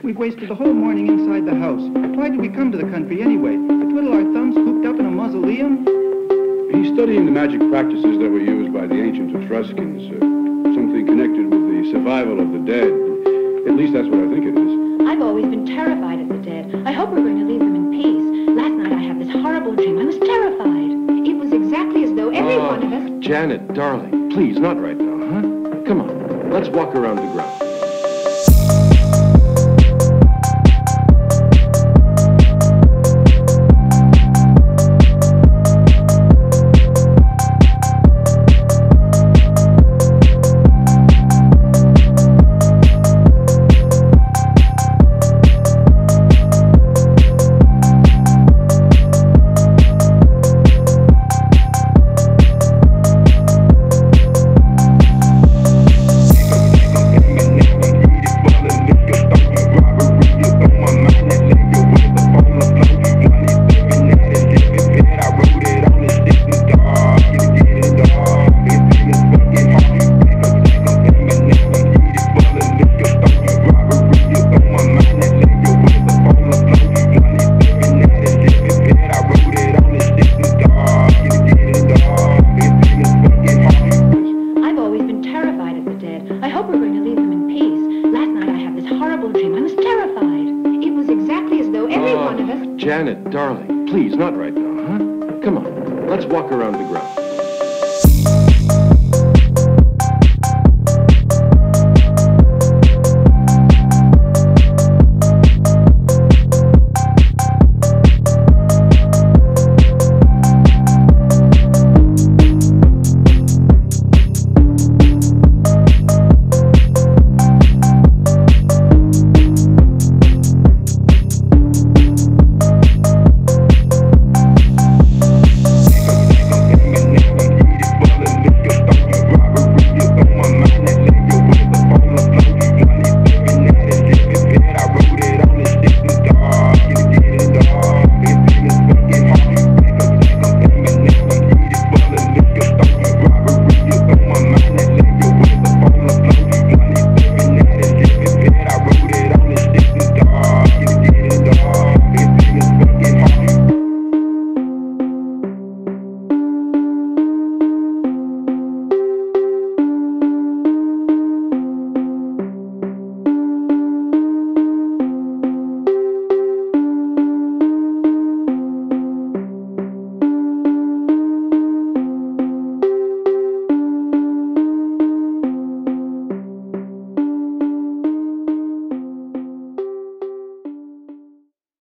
We've wasted the whole morning inside the house. Why did we come to the country anyway? To twiddle our thumbs cooped up in a mausoleum? He's studying the magic practices that were used by the ancient Etruscans. Something connected with the survival of the dead. At least that's what I think it is. I've always been terrified of the dead. I hope we're going to leave them in peace. Last night I had this horrible dream. I was terrified. It was exactly as though every one of us... Janet, darling, please, not right now, huh? Come on, let's walk around the grounds. I hope we're going to leave them in peace. Last night I had this horrible dream. I was terrified. It was exactly as though every one of us... Janet, darling, please, not right now, huh? Come on, let's walk around the grounds.